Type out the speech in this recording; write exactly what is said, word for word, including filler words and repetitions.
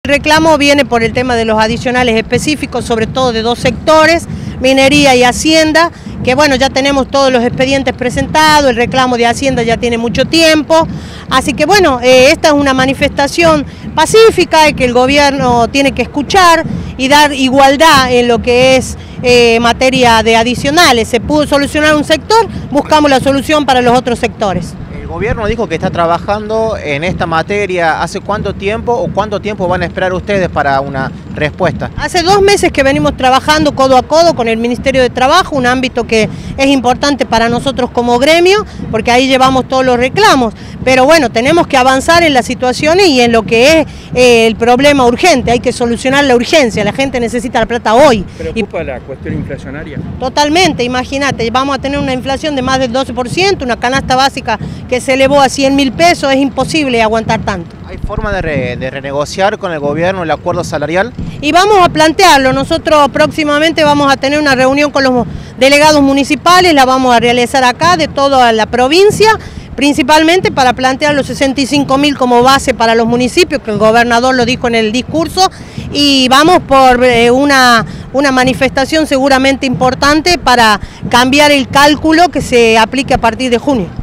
reclamo viene por el tema de los adicionales específicos, sobre todo de dos sectores, minería y hacienda, que bueno, ya tenemos todos los expedientes presentados, el reclamo de hacienda ya tiene mucho tiempo, así que bueno, eh, esta es una manifestación pacífica y que el gobierno tiene que escuchar y dar igualdad en lo que es eh, materia de adicionales. Se pudo solucionar un sector, buscamos la solución para los otros sectores. El gobierno dijo que está trabajando en esta materia. ¿Hace cuánto tiempo o cuánto tiempo van a esperar ustedes para una respuesta? Hace dos meses que venimos trabajando codo a codo con el Ministerio de Trabajo, un ámbito que es importante para nosotros como gremio, porque ahí llevamos todos los reclamos. Pero bueno, tenemos que avanzar en las situaciones y en lo que es eh, el problema urgente. Hay que solucionar la urgencia, la gente necesita la plata hoy. ¿Preocupa y, la cuestión inflacionaria? Totalmente, imagínate, vamos a tener una inflación de más del doce por ciento, una canasta básica que se elevó a cien mil pesos, es imposible aguantar tanto. ¿Hay forma de, re, de renegociar con el gobierno el acuerdo salarial? Y vamos a plantearlo, nosotros próximamente vamos a tener una reunión con los delegados municipales, la vamos a realizar acá de toda la provincia, principalmente para plantear los sesenta y cinco mil como base para los municipios, que el gobernador lo dijo en el discurso, y vamos por eh, una, una manifestación seguramente importante para cambiar el cálculo que se aplique a partir de junio.